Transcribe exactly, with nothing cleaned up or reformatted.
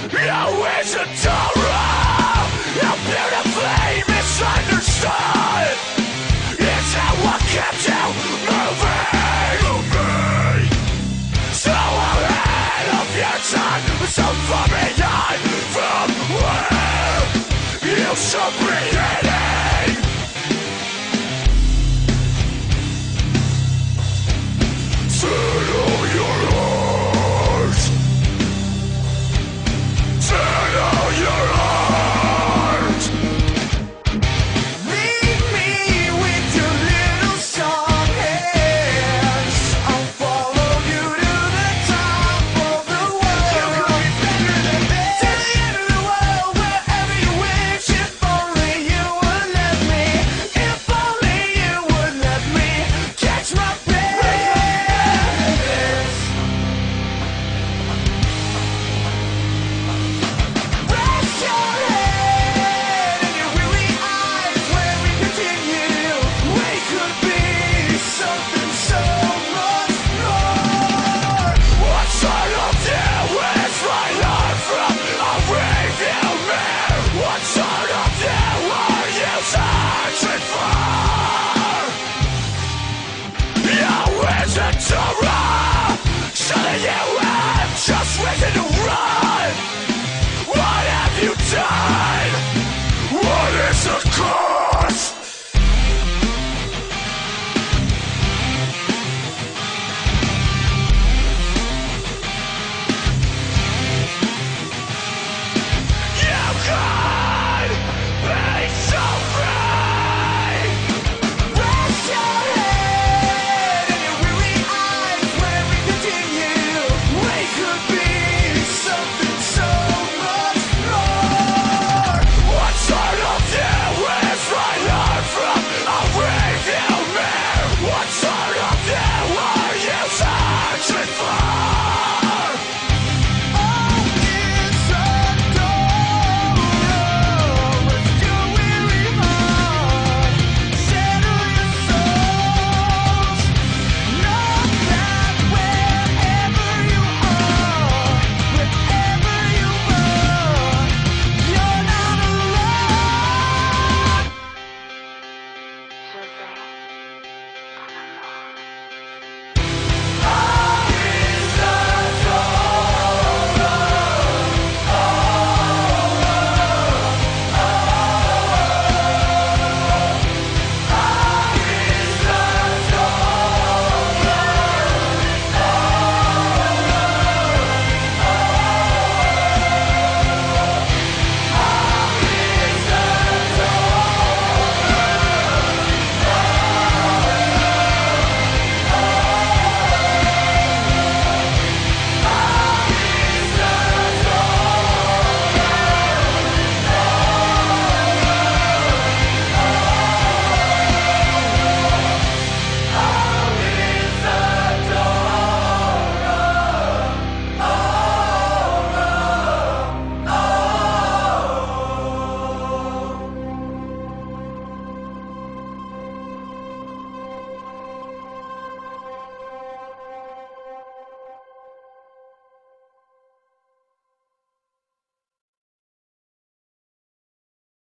You Isadora, how beautifully misunderstood. It's how what kept you moving, moving. So ahead of your time, so far behind from where you should be heading. Settle your heart. Settle your heart. Leave me with your little song hands. I'll follow you to the top of the world. You could be better than this. To the end of the world, wherever you wish. If only you would let me. If only you would let me catch my breath. Rest your head and your weary eyes where we continue. We could be something so much more. What sort of you is my life from a review mirror? What sort of you are you searching for? You Isadora, surely you have just reason to run.